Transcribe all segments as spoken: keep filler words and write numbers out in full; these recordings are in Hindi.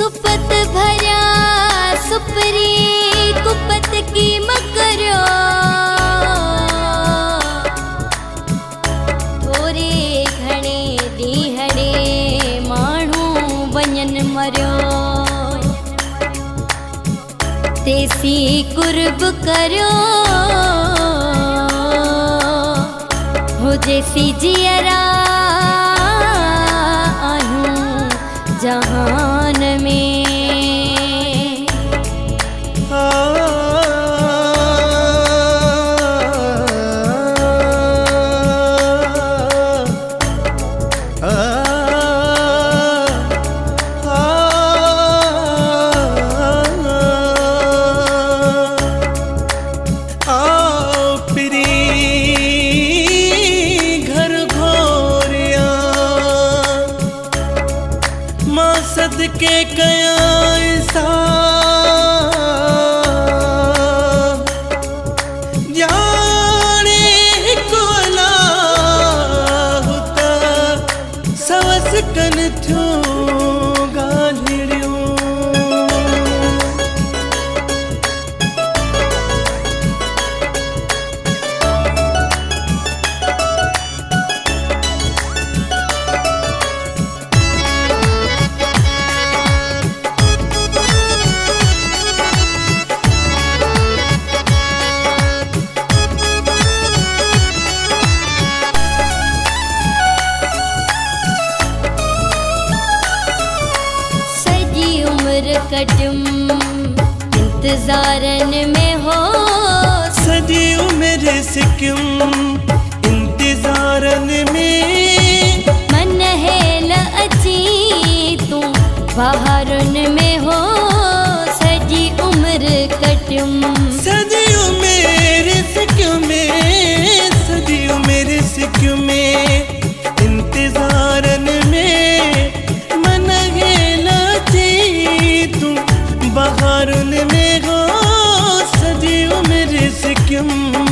सुपत भरिया सुपरी कुपत की मकरो थोरे घणे दीहड़े माण्हू वञन मरियो तेसी कुर्ब करियो हो जैसी जियरा आयूं जहान में के कया जाने को अल्लाह सवस कन थियो गालिड़ियों कटम इंतजारन में हो सजी उम्र से क्यों इंतजारन में मन है न अची तू बाहरन में हो सजी उम्र कटम सजी उम्र से क्यों में सजी उम्र से क्यों में इंतजारन में मन है न बहारुन में हो सजी उम्र से क्यों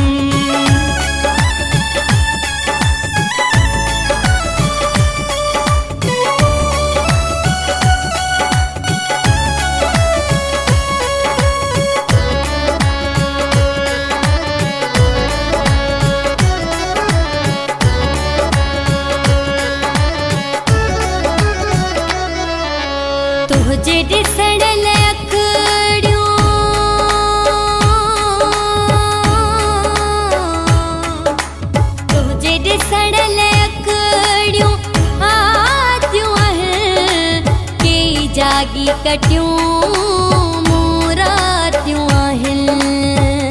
तुझे दिसण जागी कटियूं मुरातियूं आहिनि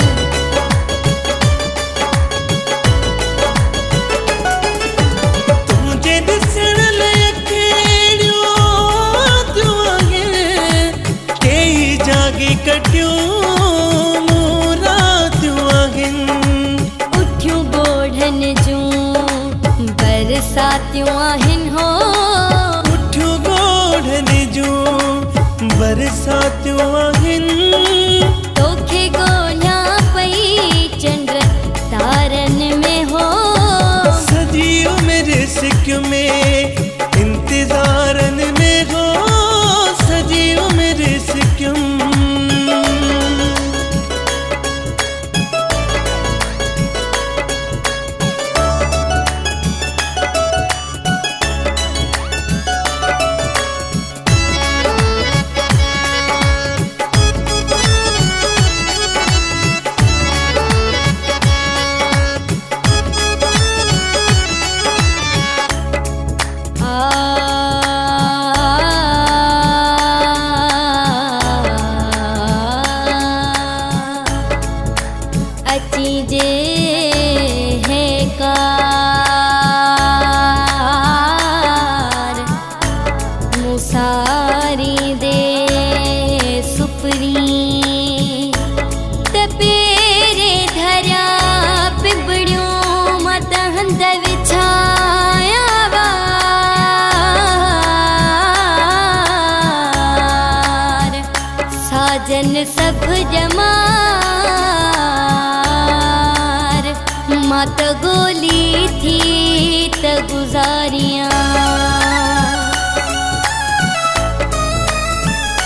तुझे ॾिसण लाइ कहिड़ियूं आतियूं आहिनि कई जागी कटियूं मुरातियूं आहिनि उठियूं ॻोढ़नि जूं बरसातियूं आहिनि हो बरसातियूं आहिनि तोखे ॻोल्हियां पई चंड तारनि में हो सजी उम्र सिक में इंतज़ारन में हो सजी उम्र सिक जन सब जमार मात गोली थी त गुजारियां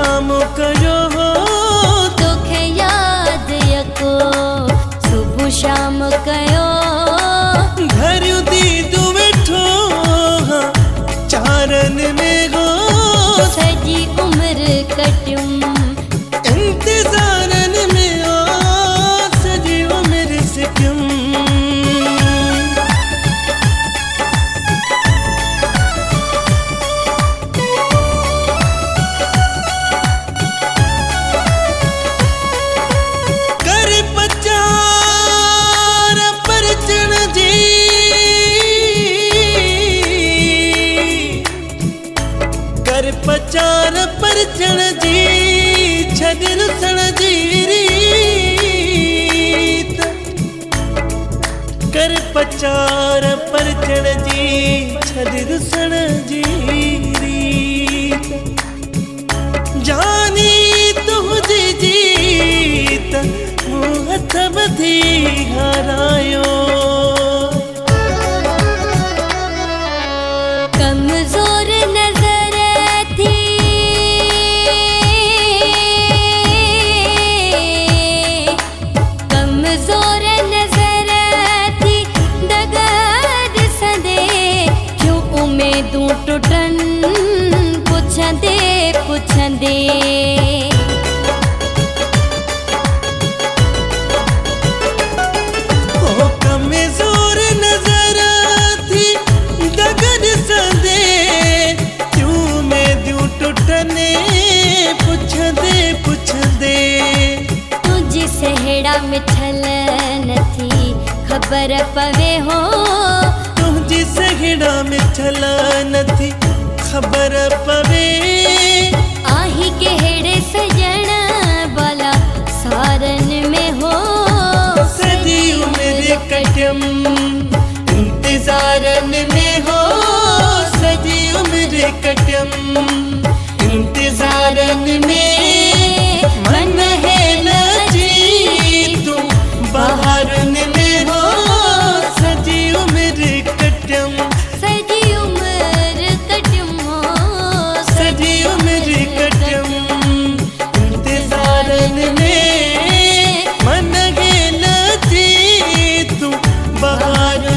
शाम कयो दुख याद यको सुबह शाम कयो घर दीदू वेठो चारन में हो सजी उम्र कटियूं इंतजारन में हो सजी उम्र सिक्यूं पचार परचण जी छॾ रुसण जी रीत कर पचार परचण जी छॾ रुसण जी रीत जानी तुंहिंजी जीत मूं हथ ॿधी हारायो कमज़ोर नज़र कमज़ोर नज़र थी दगा ॾिसंदे क्यों उमेदूं टुटनि पुछंदे पुछंदे ओ कमज़ोर नज़र थी दगा ॾिसंदे क्यों उमेदूं टुटनि पुछंदे पुछंदे तुझी सहेड़ा मिठल नथी ख़बर पवे हो तुझी सहेड़ा मिठल नथी ख़बर पवे आही कहिड़े सजण वाला सारन में हो सजी उम्र कटियम इंतज़ारन में हो सजी उम्र कटियम इंतज़ारन में मन है बहारन में हो सजी उम्र कटियम सजी उम्र कटियम हो सजी उम्र कटियम इंतज़ारन में मन है नची तू बहार